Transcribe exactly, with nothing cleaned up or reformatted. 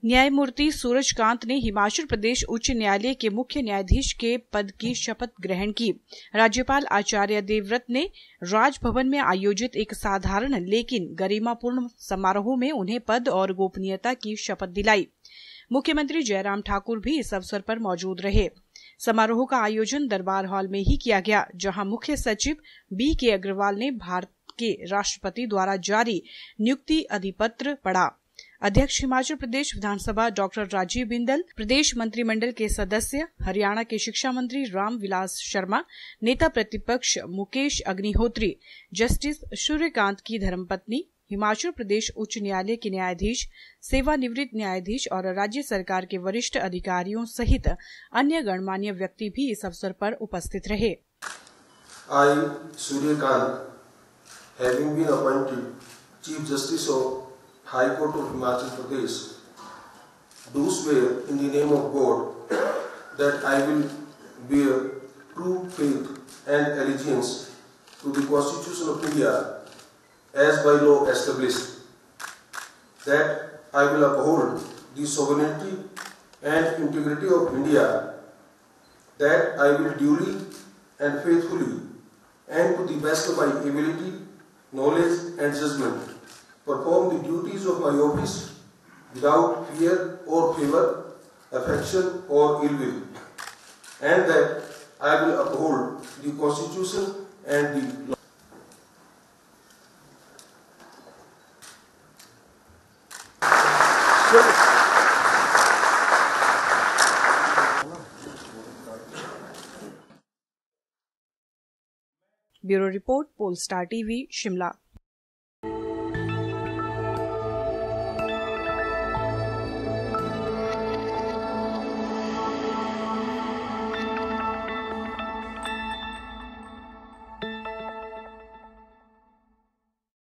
न्यायमूर्ति सूरजकांत ने हिमाचल प्रदेश उच्च न्यायालय के मुख्य न्यायाधीश के पद की शपथ ग्रहण की। राज्यपाल आचार्य देवव्रत ने राजभवन में आयोजित एक साधारण लेकिन गरिमापूर्ण समारोह में उन्हें पद और गोपनीयता की शपथ दिलाई। मुख्यमंत्री जयराम ठाकुर भी इस अवसर पर मौजूद रहे। समारोह का आयोजन दरबार हॉल में ही किया गया, जहां मुख्य सचिव बी के अग्रवाल ने भारत के राष्ट्रपति द्वारा जारी नियुक्ति अधिपत्र पढ़ा। अध्यक्ष हिमाचल प्रदेश विधानसभा डॉक्टर राजीव बिंदल, प्रदेश मंत्रिमंडल के सदस्य, हरियाणा के शिक्षा मंत्री रामविलास शर्मा, नेता प्रतिपक्ष मुकेश अग्निहोत्री, जस्टिस सूर्यकांत की धर्मपत्नी, हिमाचल प्रदेश उच्च न्यायालय के न्यायाधीश, सेवानिवृत्त न्यायाधीश और राज्य सरकार के वरिष्ठ अधिकारियों सहित अन्य गणमान्य व्यक्ति भी इस अवसर पर उपस्थित रहे। I, Suryakant, having been appointed Chief Justice of High Court of Himachal Pradesh, do swear in the name of God that I will bear true faith and allegiance to the Constitution of India as by law established, that I will uphold the sovereignty and integrity of India, that I will duly and faithfully and to the best of my ability, knowledge and judgment perform the duties of my office without fear or favor, affection or ill will, and that I will uphold the Constitution and the law. Bureau report, Polestar TV, Shimla.